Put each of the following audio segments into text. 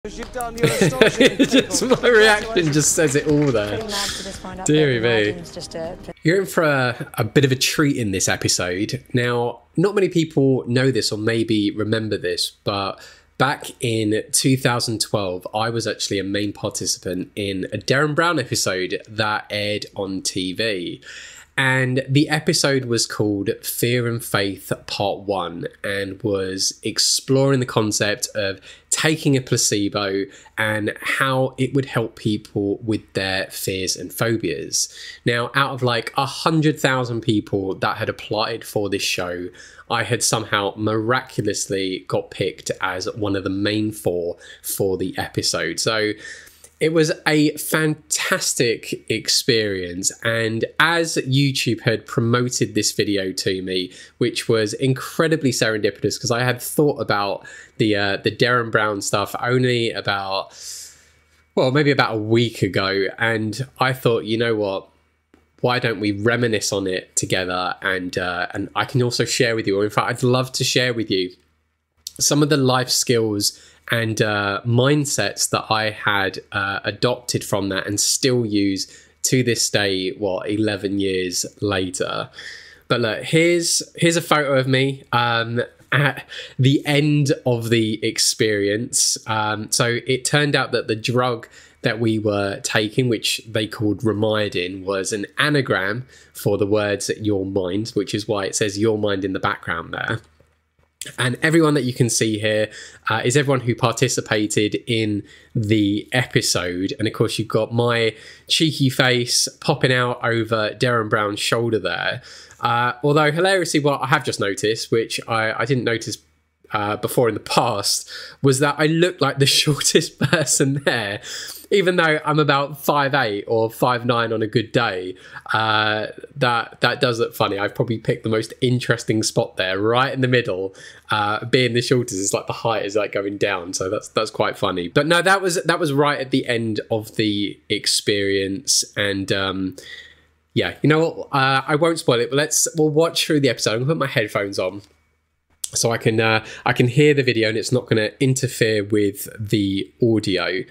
You've done, you're astonishing. Just my reaction just says it all there. Deary me. You're in for a bit of a treat in this episode. Now, not many people know this or maybe remember this, but back in 2012, I was actually a main participant in a Derren Brown episode that aired on TV. And the episode was called Fear and Faith Part 1 and was exploring the concept of taking a placebo and how it would help people with their fears and phobias. Now, out of like 100,000 people that had applied for this show, I had somehow miraculously got picked as one of the main four for the episode. So it was a fantastic experience, and as YouTube had promoted this video to me, which was incredibly serendipitous because I had thought about the Derren Brown stuff only about, well, maybe about a week ago, and I thought, you know what, why don't we reminisce on it together, and I can also share with you, or in fact, I'd love to share with you some of the life skills and mindsets that I had adopted from that and still use to this day, 11 years later. But look, here's a photo of me at the end of the experience. So it turned out that the drug that we were taking, which they called Remidin, was an anagram for the words your mind, which is why it says your mind in the background there. And everyone that you can see here is everyone who participated in the episode. And of course, you've got my cheeky face popping out over Derren Brown's shoulder there. Although hilariously, what I have just noticed, which I didn't notice before in the past, was that I look like the shortest person there. Even though I'm about 5'8" or 5'9" on a good day, that does look funny. I've probably picked the most interesting spot there, right in the middle. Being the shortest, it's like the height is like going down, so that's quite funny. But no, that was right at the end of the experience, and yeah, you know what? I won't spoil it, but we'll watch through the episode. I'm gonna put my headphones on, so I can hear the video and it's not going to interfere with the audio.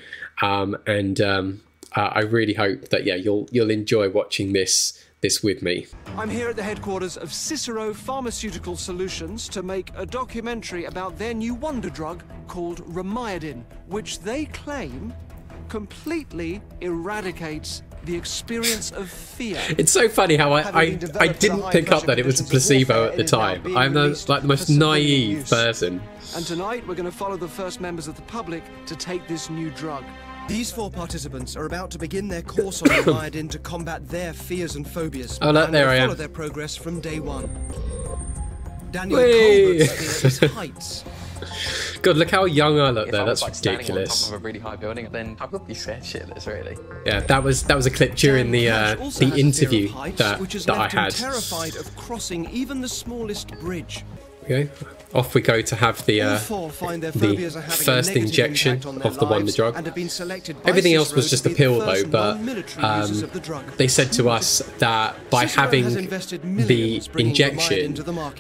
I really hope that you'll enjoy watching this with me. I'm here at the headquarters of Cicero Pharmaceutical Solutions to make a documentary about their new wonder drug called Remidin, which they claim completely eradicates the experience of fear. It's so funny how I didn't pick up that it was a placebo at the time. I'm like the most naive person. And tonight we're going to follow the first members of the public to take this new drug. These 4 participants are about to begin their course on Remidin to combat their fears and phobias. Oh, look, there I am. Follow their progress from day 1. Daniel Colbert's fear is heights. God, look how young I look there. That's like ridiculous. Standing on top of a really high building, then I would be scared shitless, really. Yeah, that was a clip during the interview that I had. Terrified of crossing even the smallest bridge. Okay, off we go to have the first injection of the wonder drug. Everything else was just a pill though, but they said to us that by having the injection,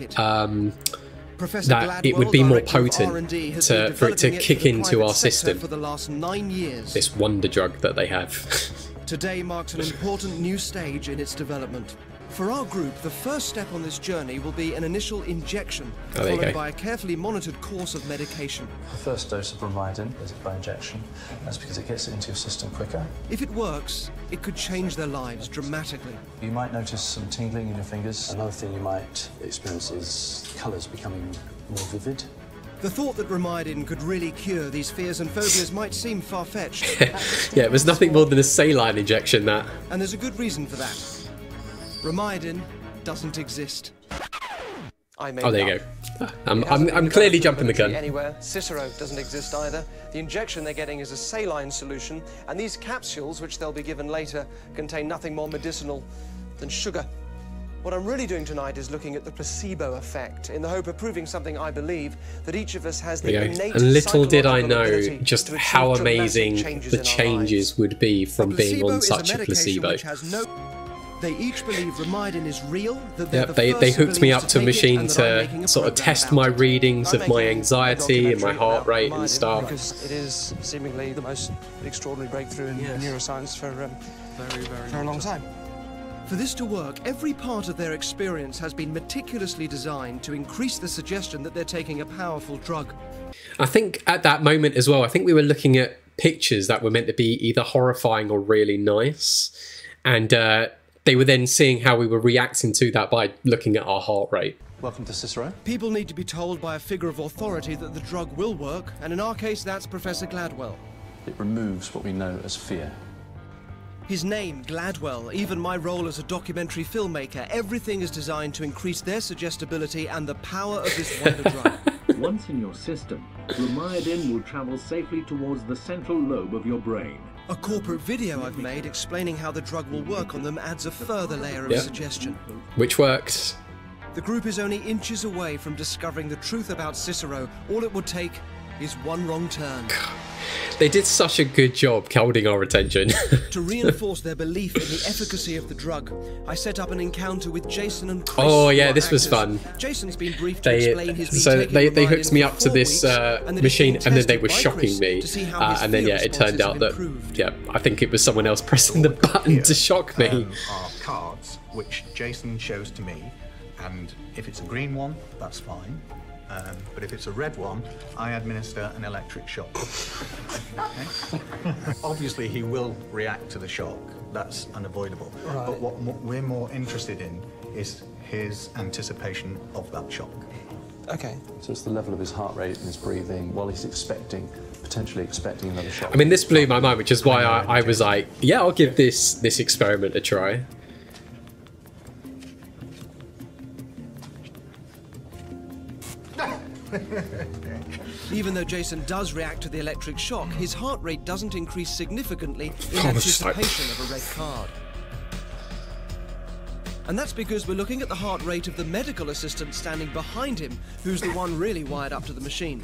that it would be more potent for it to kick into our system, this wonder drug that they have. Today marks an important new stage in its development. For our group, the first step on this journey will be an initial injection, followed by a carefully monitored course of medication. The first dose of Remidin is by injection. That's because it gets it into your system quicker. If it works, it could change their lives dramatically. You might notice some tingling in your fingers. Another thing you might experience is colours becoming more vivid. The thought that Remidin could really cure these fears and phobias might seem far-fetched. Yeah, it was nothing more than a saline injection, that. And there's a good reason for that. Remidin doesn't exist. Oh, there you go. I'm clearly jumping the gun. Anywhere. Cicero doesn't exist either. The injection they're getting is a saline solution, and these capsules, which they'll be given later, contain nothing more medicinal than sugar. What I'm really doing tonight is looking at the placebo effect, in the hope of proving something I believe, that each of us has the innate. And little did I know just how amazing the changes would be from being on such a placebo. They each believe Remydin is real. That they're they hooked me up to a machine to sort of test my readings of my anxiety and my heart rate and stuff. Because it is seemingly the most extraordinary breakthrough in neuroscience for a long time. For this to work, every part of their experience has been meticulously designed to increase the suggestion that they're taking a powerful drug. I think at that moment as well, I think we were looking at pictures that were meant to be either horrifying or really nice. And they were then seeing how we were reacting to that by looking at our heart rate. Welcome to Cicero. People need to be told by a figure of authority that the drug will work, and in our case, that's Professor Gladwell. It removes what we know as fear. His name, Gladwell, even my role as a documentary filmmaker, everything is designed to increase their suggestibility and the power of this wonder drug. Once in your system, Remydin will travel safely towards the central lobe of your brain. A corporate video I've made explaining how the drug will work on them adds a further layer of suggestion. Which works. The group is only inches away from discovering the truth about Cicero. All it would take is one wrong turn. They did such a good job holding our attention. To reinforce their belief in the efficacy of the drug, I set up an encounter with Jason and Chris. Oh yeah, this was fun. Jason's been briefed to explain his they hooked me up to this machine, and then they were shocking me, and then it turned out that I think it was someone else pressing the button to shock me. Are cards which Jason shows to me, and if it's a green one, that's fine. But if it's a red one, I administer an electric shock. Okay? Obviously, he will react to the shock. That's unavoidable. Right. But what we're more interested in is his anticipation of that shock. Okay. So it's the level of his heart rate and his breathing while he's potentially expecting another shock. I mean, this blew my mind, which is why I was like, yeah, I'll give this experiment a try. Even though Jason does react to the electric shock, his heart rate doesn't increase significantly in anticipation of a red card. And that's because we're looking at the heart rate of the medical assistant standing behind him, who's the one really wired up to the machine.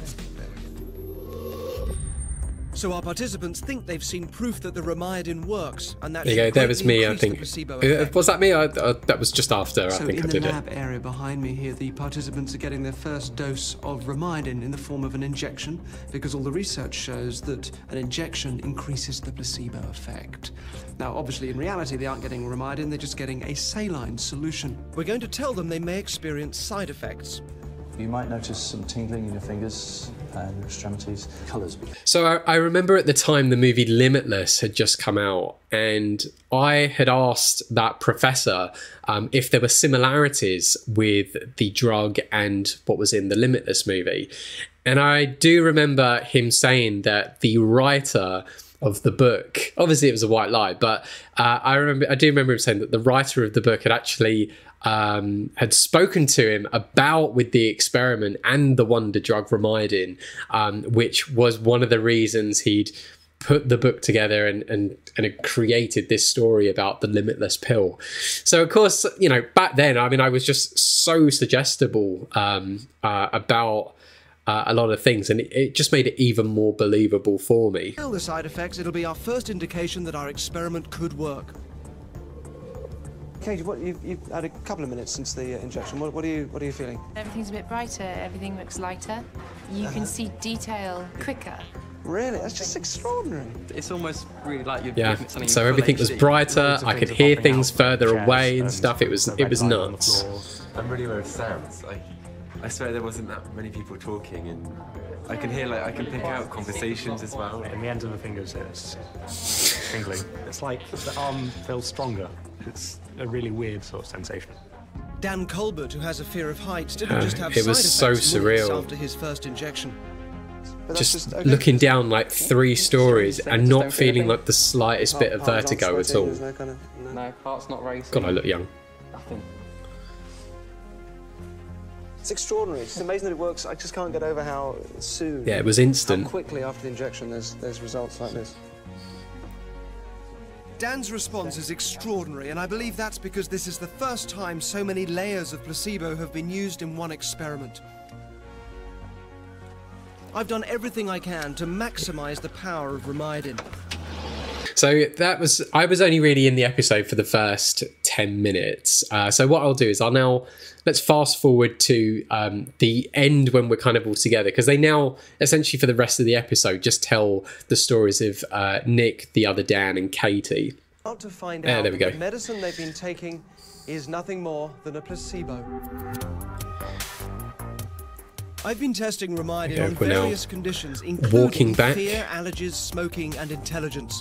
So our participants think they've seen proof that the Remydin works, and that there you go. There was me, I think. Was that me? That was just after, I think I did it. So in the lab area behind me here, the participants are getting their first dose of Remydin in the form of an injection, because all the research shows that an injection increases the placebo effect. Now, obviously, in reality, they aren't getting Remydin, they're just getting a saline solution. We're going to tell them they may experience side effects. You might notice some tingling in your fingers and your extremities, colours. So I remember at the time the movie Limitless had just come out, and I had asked that professor if there were similarities with the drug and what was in the Limitless movie. And I do remember him saying that the writer of the book, obviously it was a white lie, but I do remember him saying that the writer of the book had actually had spoken to him about with the experiment and the wonder drug Remydin, which was one of the reasons he'd put the book together and created this story about the limitless pill. So of course, you know, back then, I mean, I was just so suggestible about a lot of things, and it just made it even more believable for me. The side effects, it'll be our first indication that our experiment could work. Katie, you've had a couple of minutes since the injection. What are you feeling? Everything's a bit brighter. Everything looks lighter. You can see detail quicker. Really? That's just extraordinary. It's almost really like you're giving something so everything was brighter. I could hear things further away and stuff. It was nuts. I'm really aware of sounds. I swear there wasn't that many people talking, and I can hear, I can pick out conversations as well. In the ends of the fingers, it's tingling. It's like the arm feels stronger. It's a really weird sort of sensation. Dan Colbert, who has a fear of heights, didn't just have it was so surreal after his first injection. Just looking down like 3 stories and not feeling like the slightest bit of vertigo at all. No, heart's not racing. God, I look young. Nothing. It's extraordinary. It's amazing that it works. I just can't get over how soon. Yeah, it was instant. How quickly after the injection there's results like this. Dan's response is extraordinary, and I believe that's because this is the first time so many layers of placebo have been used in one experiment. I've done everything I can to maximize the power of Remydin. So I was only really in the episode for the first 10 minutes. So what I'll do is let's fast forward to the end when we're kind of all together, because they now essentially for the rest of the episode just tell the stories of Nick, the other Dan, and Katie. To find out there we go. the medicine they've been taking is nothing more than a placebo. I've been testing Remidin on various conditions, including fear, allergies, smoking, and intelligence.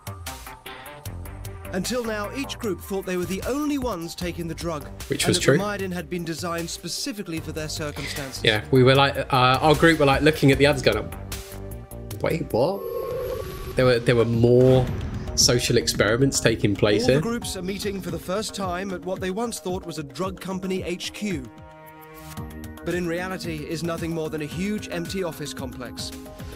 Until now, each group thought they were the only ones taking the drug, which was true. Remidin had been designed specifically for their circumstances. Yeah, we were like, our group were like looking at the others, going, "Wait, what?" There were more social experiments taking place here. All the groups are meeting for the first time at what they once thought was a drug company HQ. But in reality is nothing more than a huge empty office complex.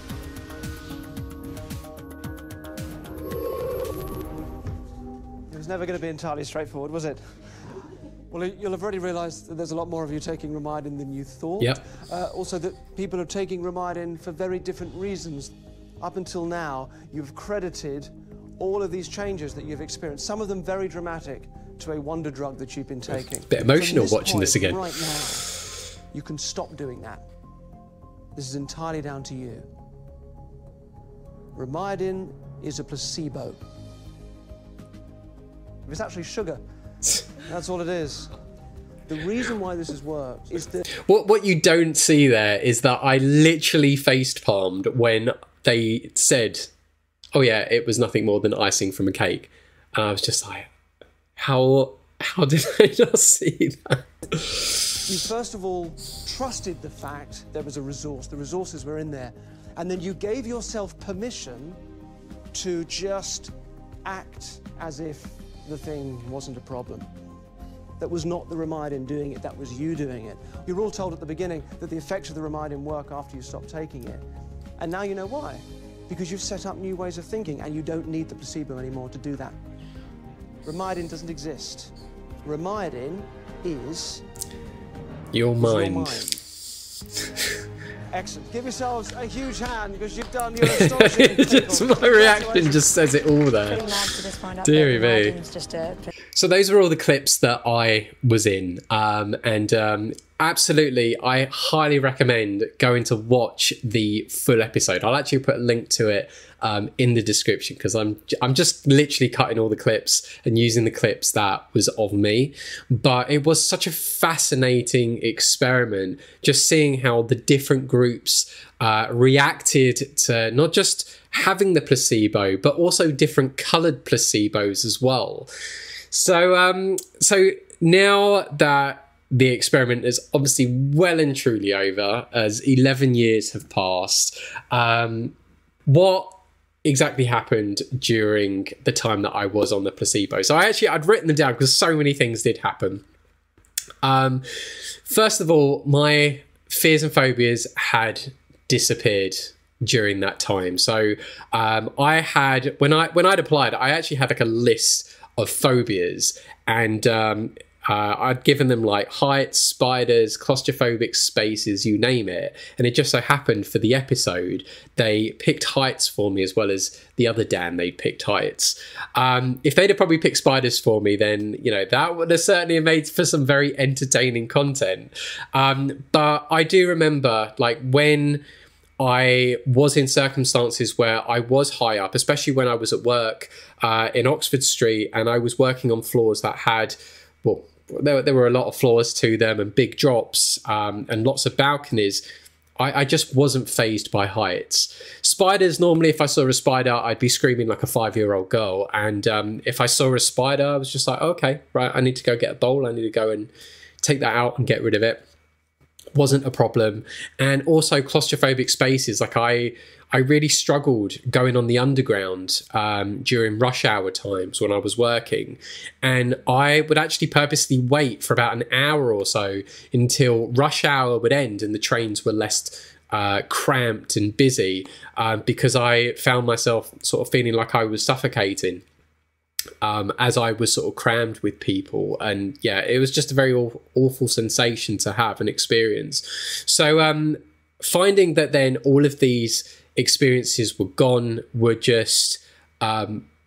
It was never going to be entirely straightforward, was it? Well, you'll have already realised that there's a lot more of you taking Remidin than you thought. Yep. Also that people are taking Remidin for very different reasons. Up until now, you've credited all of these changes that you've experienced, some of them very dramatic, to a wonder drug that you've been taking. Bit emotional watching this again. Right now, you can stop doing that. This is entirely down to you. Remidin is a placebo. It's actually sugar. That's all it is. The reason why this has worked is that... What you don't see there is that I literally face-palmed when they said, "Oh yeah, it was nothing more than icing from a cake." And I was just like, how did I not see that? You first of all trusted the fact there was a resource. The resources were in there. And then you gave yourself permission to just act as if the thing wasn't a problem. That was not the Remidin doing it, that was you doing it. You were all told at the beginning that the effects of the Remidin work after you stop taking it. And now you know why. Because you've set up new ways of thinking and you don't need the placebo anymore to do that. Remidin doesn't exist. Remidin is... your mind. Excellent. Give yourselves a huge hand because you've done your astonishing Just my reaction just says it all there. Deary me. So those were all the clips that I was in. Absolutely, I highly recommend going to watch the full episode. I'll actually put a link to it in the description because I'm just literally cutting all the clips and using the clips that was of me. But it was such a fascinating experiment, just seeing how the different groups reacted to not just having the placebo, but also different coloured placebos as well. So now that the experiment is obviously well and truly over, as 11 years have passed, what exactly happened during the time that I was on the placebo? So I'd written them down because so many things did happen. First of all, my fears and phobias had disappeared during that time. So I had, when I'd applied, I actually had like a list of phobias, and I'd given them like heights, spiders, claustrophobic spaces, you name it. And it just so happened for the episode, they picked heights for me as well as the other Dan, they picked heights. If they'd have probably picked spiders for me, then, you know, that would have certainly made for some very entertaining content. But I do remember, like, when I was in circumstances where I was high up, especially when I was at work in Oxford Street, and I was working on floors that had, well, there were a lot of floors to them and big drops and lots of balconies. I just wasn't fazed by heights. Spiders, normally if I saw a spider, I'd be screaming like a 5-year-old girl. And if I saw a spider, I was just like, okay, right, I need to go get a bowl. I need to go and take that out and get rid of it. Wasn't a problem. And also claustrophobic spaces, like I really struggled going on the underground during rush hour times when I was working, and I would actually purposely wait for about an hour or so until rush hour would end and the trains were less cramped and busy, because I found myself sort of feeling like I was suffocating as I was sort of crammed with people. And yeah, it was just a very awful sensation to have and experience. So finding that then all of these experiences were gone were just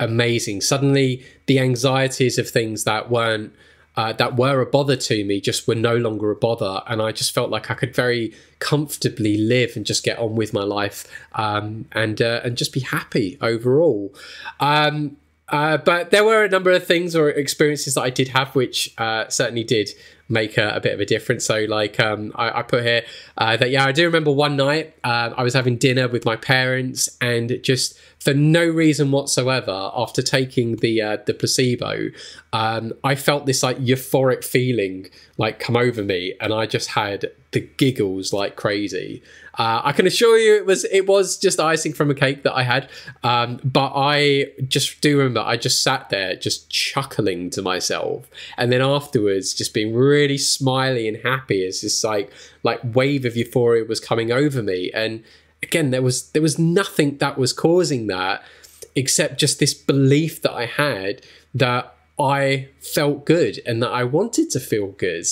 amazing. Suddenly, the anxieties of things that weren't that were a bother to me just were no longer a bother, and I just felt like I could very comfortably live and just get on with my life, and just be happy overall. But there were a number of things or experiences that I did have which certainly did make a bit of a difference. So like I put here that, yeah, I do remember one night I was having dinner with my parents, and just for no reason whatsoever, after taking the placebo, I felt this like euphoric feeling like come over me, and I just had the giggles like crazy. I can assure you it was just icing from a cake that I had, but I just do remember I just sat there just chuckling to myself, and then afterwards just being really smiley and happy as this like wave of euphoria was coming over me. And again, there was nothing that was causing that except just this belief that I had that I felt good and that I wanted to feel good.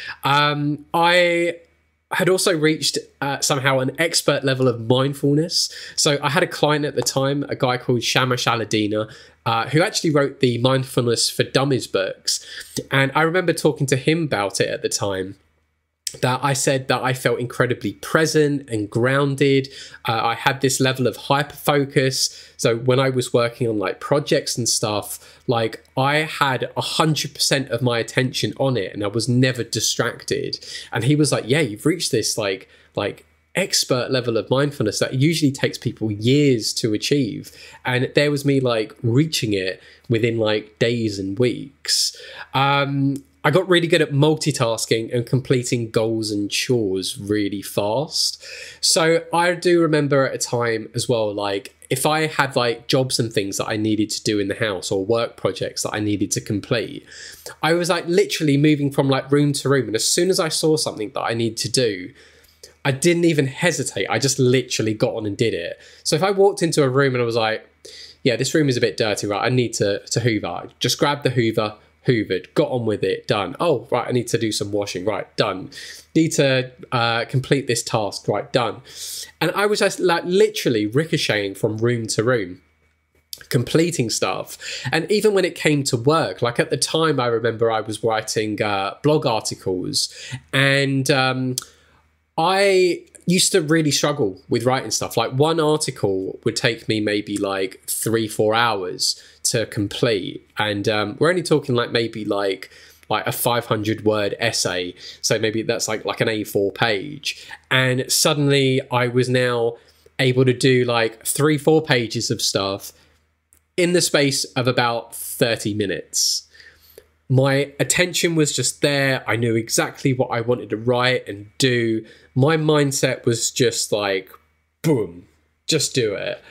I had also reached somehow an expert level of mindfulness. So I had a client at the time, a guy called Shamash Aladina, who actually wrote the Mindfulness for Dummies books. And I remember talking to him about it at the time, that I said that I felt incredibly present and grounded. I had this level of hyper focus. So when I was working on like projects and stuff, like I had 100% of my attention on it, and I was never distracted. And he was like, yeah, you've reached this like expert level of mindfulness that usually takes people years to achieve. And there was me like reaching it within like days and weeks. I got really good at multitasking and completing goals and chores really fast. So I do remember at a time as well, like if I had like jobs and things that I needed to do in the house or work projects that I needed to complete, I was like literally moving from like room to room. And as soon as I saw something that I needed to do, I didn't even hesitate. I just literally got on and did it. So if I walked into a room and I was like, yeah, this room is a bit dirty, right? I need to hoover. I just grabbed the hoovered, got on with it, done. Oh, right, I need to do some washing, right, done. Need to complete this task, right, done. And I was just like literally ricocheting from room to room, completing stuff. And even when it came to work, like at the time, I remember I was writing blog articles, and I used to really struggle with writing stuff. Like one article would take me maybe like 3-4 hours to complete, and we're only talking like maybe like a 500 word essay, so maybe that's like an A4 page, and suddenly I was now able to do like 3-4 pages of stuff in the space of about 30 minutes. My attention was just there. I knew exactly what I wanted to write and do. My mindset was just like, boom, just do it.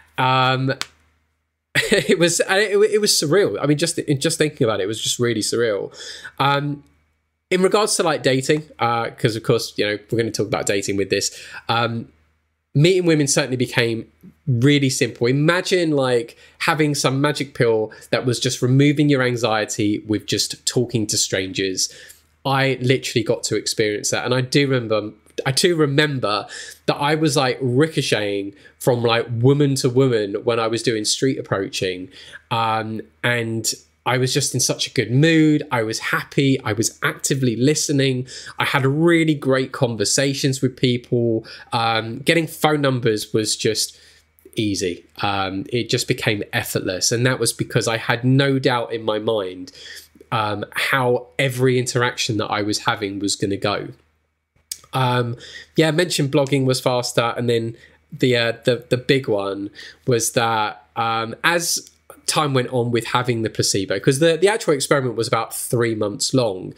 It was surreal. I mean, just thinking about it, it was just really surreal. In regards to like dating, because of course, you know, we're going to talk about dating with this. Meeting women certainly became really simple. Imagine like having some magic pill that was just removing your anxiety with just talking to strangers. I literally got to experience that, and I do remember that I was like ricocheting from like woman to woman when I was doing street approaching, and I was just in such a good mood. I was happy. I was actively listening. I had really great conversations with people. Getting phone numbers was just easy. It just became effortless. And that was because I had no doubt in my mind how every interaction that I was having was going to go. Yeah, I mentioned blogging was faster. And then the big one was that as time went on with having the placebo, because the actual experiment was about 3 months long,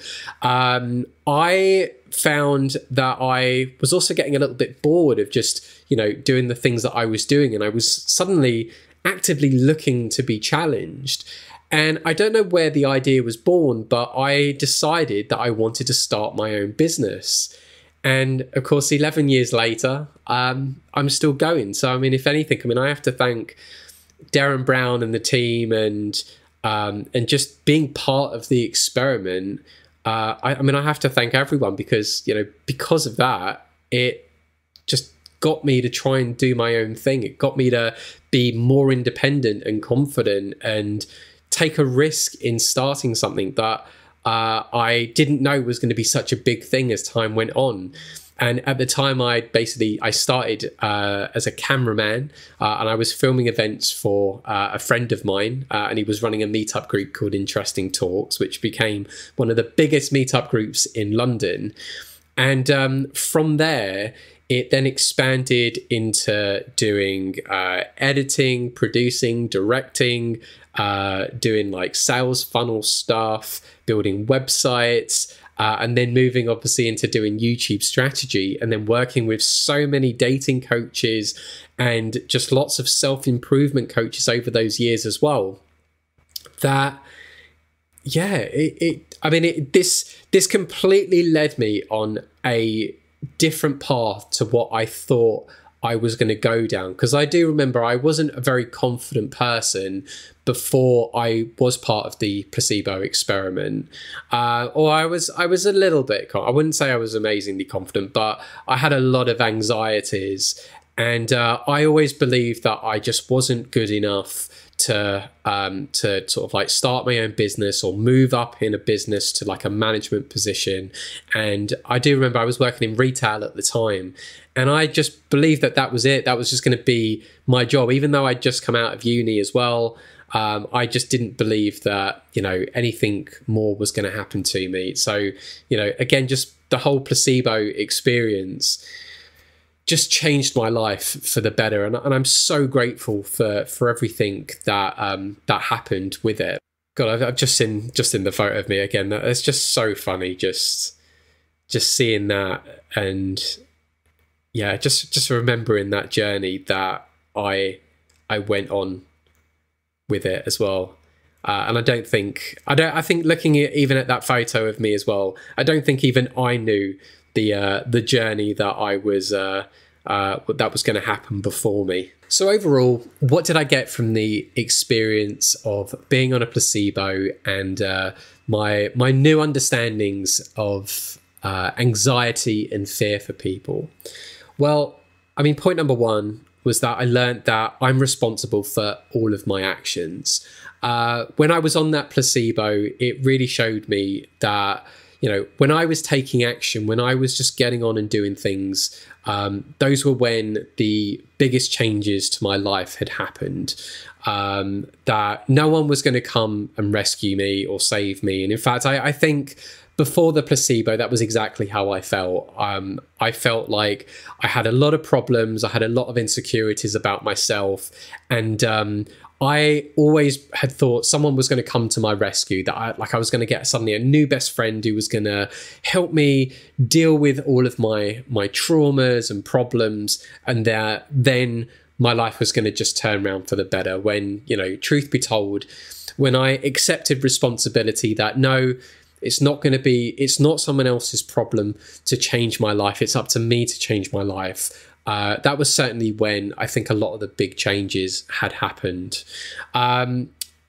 I found that I was also getting a little bit bored of just, you know, doing the things that I was doing, and I was suddenly actively looking to be challenged. And I don't know where the idea was born, but I decided that I wanted to start my own business. And of course, 11 years later, I'm still going. So, I mean, if anything, I mean, I have to thank Derren Brown and the team, and just being part of the experiment. I mean, I have to thank everyone because, you know, because of that, it just got me to try and do my own thing. It got me to be more independent and confident and take a risk in starting something that I didn't know was going to be such a big thing as time went on. And at the time, I started as a cameraman, and I was filming events for a friend of mine, and he was running a meetup group called Interesting Talks, which became one of the biggest meetup groups in London. And from there, it then expanded into doing editing, producing, directing, doing like sales funnel stuff, building websites, and then moving obviously into doing YouTube strategy, and then working with so many dating coaches and just lots of self-improvement coaches over those years as well. That, yeah, this completely led me on a different path to what I thought I was going to go down, because I do remember I wasn't a very confident person before I was part of the placebo experiment, or I was a little bit. I wouldn't say I was amazingly confident, but I had a lot of anxieties, and I always believed that I just wasn't good enough to sort of like start my own business or move up in a business to like a management position. And I do remember I was working in retail at the time, and I just believed that that was it. That was just going to be my job, even though I'd just come out of uni as well. I just didn't believe that, you know, anything more was going to happen to me. So, you know, again, just the whole placebo experience just changed my life for the better, and I'm so grateful for everything that that happened with it. God, I've just seen the photo of me again. It's just so funny, just seeing that, and yeah, just remembering that journey that I went on with it as well. And I think looking even at that photo of me as well, I don't think even I knew the journey that I was that was going to happen before me. So overall, what did I get from the experience of being on a placebo and my new understandings of anxiety and fear for people? Well, I mean, point number one was that I learned that I'm responsible for all of my actions. When I was on that placebo, it really showed me that, you know, when I was taking action, when I was just getting on and doing things, those were when the biggest changes to my life had happened. That no one was going to come and rescue me or save me. And in fact, I think before the placebo, that was exactly how I felt. I felt like I had a lot of problems. I had a lot of insecurities about myself. And I always had thought someone was going to come to my rescue, that I was going to get suddenly a new best friend who was going to help me deal with all of my traumas and problems, and that then my life was going to just turn around for the better. When, you know, truth be told, when I accepted responsibility that no, it's not someone else's problem to change my life, it's up to me to change my life. That was certainly when I think a lot of the big changes had happened. All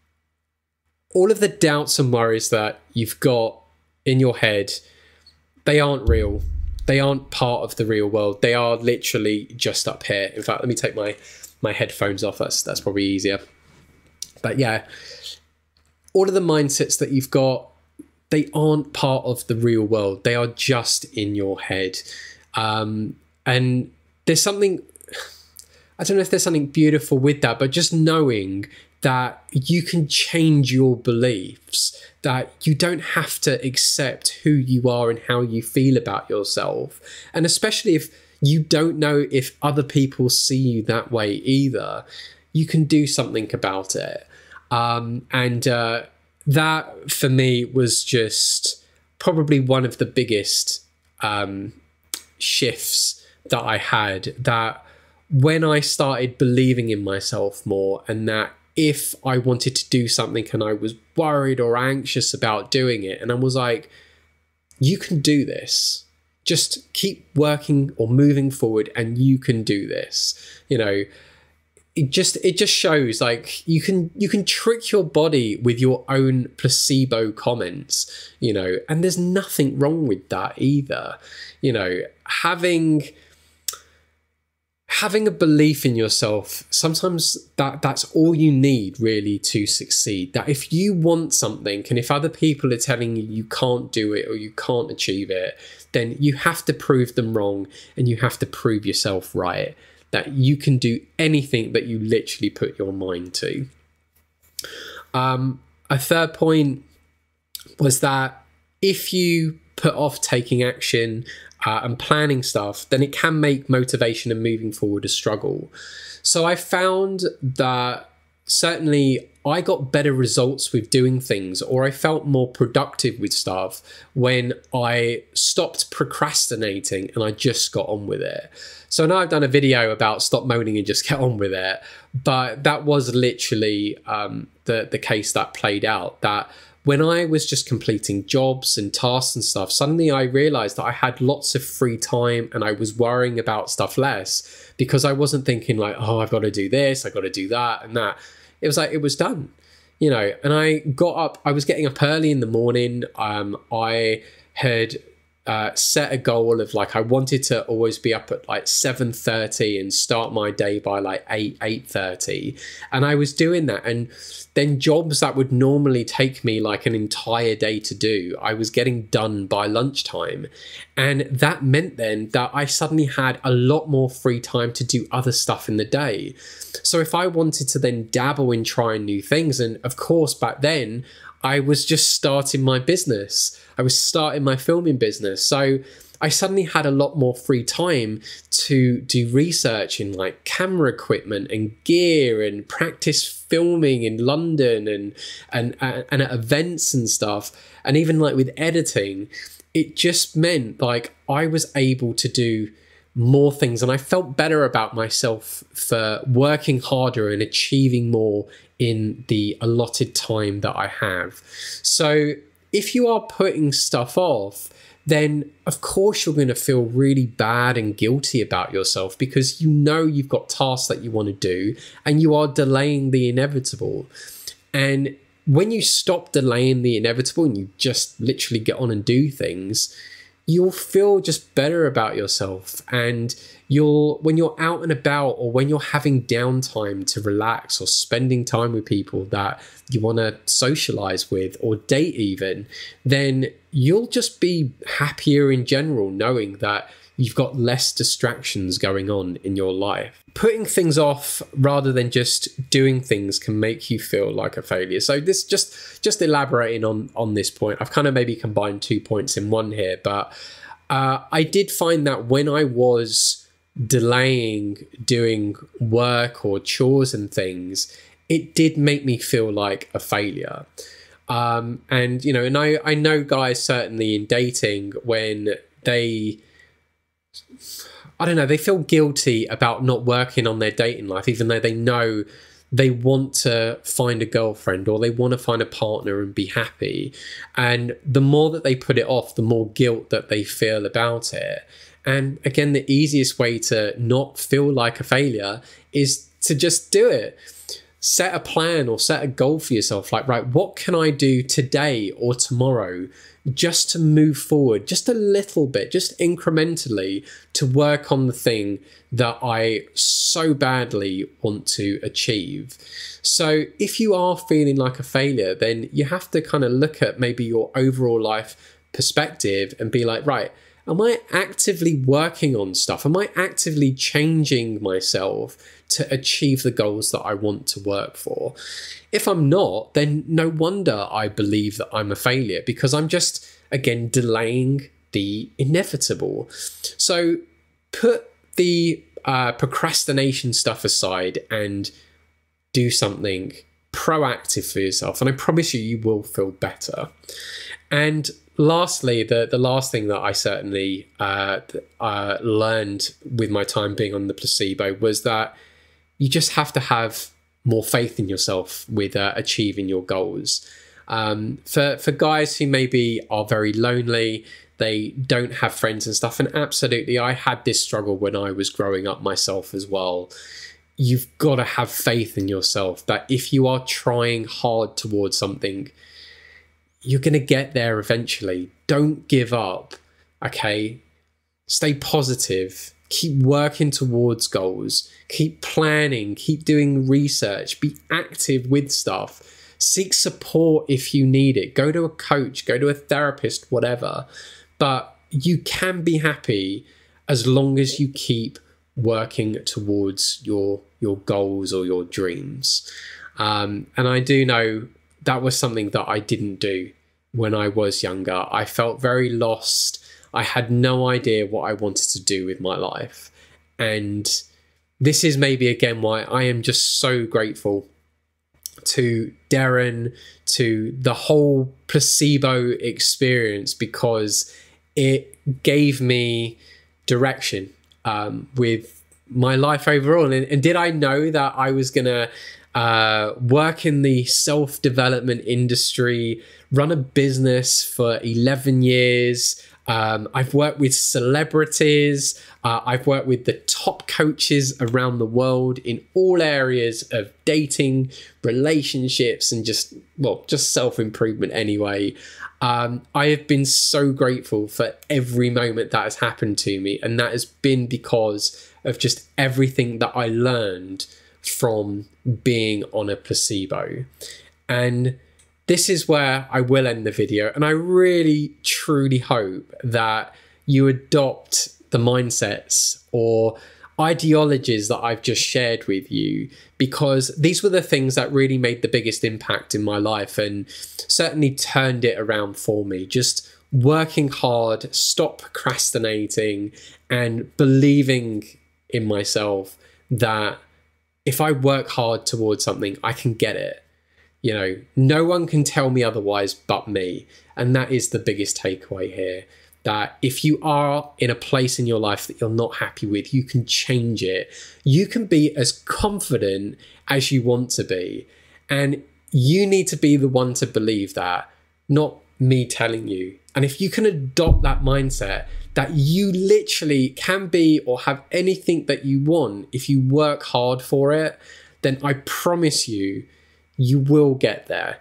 of the doubts and worries that you've got in your head, they aren't real. They aren't part of the real world. They are literally just up here. In fact, let me take my headphones off. That's probably easier. But yeah, all of the mindsets that you've got, they aren't part of the real world. They are just in your head. And there's something, I don't know if there's something beautiful with that, but just knowing that you can change your beliefs, that you don't have to accept who you are and how you feel about yourself. And especially if you don't know if other people see you that way either, you can do something about it. That for me was just probably one of the biggest shifts that I had, that when I started believing in myself more, and that if I wanted to do something and I was worried or anxious about doing it, and I was like, you can do this, just keep working or moving forward and you can do this, you know. It just shows like you can trick your body with your own placebo comments, you know, and there's nothing wrong with that either. You know, having having a belief in yourself, sometimes that's all you need really to succeed. That if you want something, and if other people are telling you you can't do it or you can't achieve it, then you have to prove them wrong, and you have to prove yourself right, that you can do anything that you literally put your mind to. A third point was that if you put off taking action and planning stuff, then it can make motivation and moving forward a struggle. So I found that certainly I got better results with doing things, or I felt more productive with stuff when I stopped procrastinating and I just got on with it. So now I've done a video about stop moaning and just get on with it, but that was literally the case that played out. That when I was just completing jobs and tasks and stuff, suddenly I realized that I had lots of free time and I was worrying about stuff less, because I wasn't thinking like, oh, I've got to do this, I've got to do that and that. It was like, it was done, you know. And I got up, I was getting up early in the morning. I had set a goal of like, I wanted to always be up at like 7:30 and start my day by like 8:30. And I was doing that. And then jobs that would normally take me like an entire day to do, I was getting done by lunchtime. And that meant then that I suddenly had a lot more free time to do other stuff in the day. So if I wanted to then dabble in trying new things, and of course back then I was just starting my business, I was starting my filming business. So I suddenly had a lot more free time to do research in like camera equipment and gear and practice filming in London and at events and stuff. And even like with editing, it just meant like I was able to do more things, and I felt better about myself for working harder and achieving more in the allotted time that I have. So if you are putting stuff off, then of course you're going to feel really bad and guilty about yourself, because you know you've got tasks that you want to do and you are delaying the inevitable. And when you stop delaying the inevitable and you just literally get on and do things, you'll feel just better about yourself. And when you're out and about, or when you're having downtime to relax, or spending time with people that you want to socialize with or date even, then you'll just be happier in general, knowing that you've got less distractions going on in your life. Putting things off rather than just doing things can make you feel like a failure. So this just elaborating on this point, I've kind of maybe combined 2 points in one here, but I did find that when I was delaying doing work or chores and things, it did make me feel like a failure. And, you know, and I know guys certainly in dating, when they, I don't know, they feel guilty about not working on their dating life, even though they know they want to find a girlfriend or they want to find a partner and be happy. And the more that they put it off, the more guilt that they feel about it. And again, the easiest way to not feel like a failure is to just do it. Set a plan or set a goal for yourself. Like, right, what can I do today or tomorrow just to move forward just a little bit, just incrementally, to work on the thing that I so badly want to achieve. So if you are feeling like a failure, then you have to kind of look at maybe your overall life perspective and be like, right, am I actively working on stuff? Am I actively changing myself to achieve the goals that I want to work for? If I'm not, then no wonder I believe that I'm a failure, because I'm just, again, delaying the inevitable. So put the procrastination stuff aside and do something proactive for yourself. And I promise you, you will feel better. And lastly, the last thing that I certainly learned with my time being on the Placebo was that you just have to have more faith in yourself with achieving your goals. For guys who maybe are very lonely, they don't have friends and stuff, and absolutely, I had this struggle when I was growing up myself as well. You've got to have faith in yourself that if you are trying hard towards something, you're going to get there eventually. Don't give up, okay? Stay positive keep working towards goals, keep planning, keep doing research, be active with stuff, seek support if you need it, go to a coach, go to a therapist, whatever. But you can be happy as long as you keep working towards your goals or your dreams. And I do know that was something that I didn't do when I was younger. I felt very lost. I had no idea what I wanted to do with my life. And this is maybe again why I am just so grateful to Derren, to the whole Placebo experience, because it gave me direction with my life overall. And did I know that I was going to work in the self-development industry, run a business for 11 years. I've worked with celebrities. I've worked with the top coaches around the world in all areas of dating, relationships, and just self-improvement anyway. I have been so grateful for every moment that has happened to me. And that has been because of just everything that I learned from being on a placebo. And this is where I will end the video. And I really, truly hope that you adopt the mindsets or ideologies that I've just shared with you, because these were the things that really made the biggest impact in my life and certainly turned it around for me. Just working hard, stop procrastinating, and believing in myself that if I work hard towards something, I can get it. You know, no one can tell me otherwise but me. And that is the biggest takeaway here. That if you are in a place in your life that you're not happy with, you can change it. You can be as confident as you want to be. And you need to be the one to believe that, not me telling you. And if you can adopt that mindset that you literally can be or have anything that you want if you work hard for it, then I promise you, you will get there.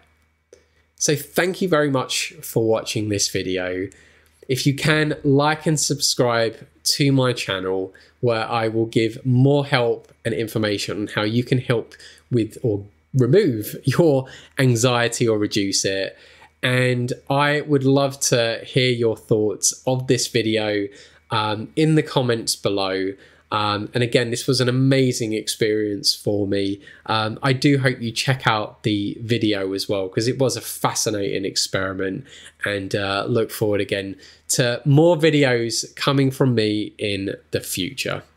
So thank you very much for watching this video. If you can, like and subscribe to my channel, where I will give more help and information on how you can help with or remove your anxiety or reduce it. And I would love to hear your thoughts of this video in the comments below. And again, this was an amazing experience for me. I do hope you check out the video as well, because it was a fascinating experiment, and look forward again to more videos coming from me in the future.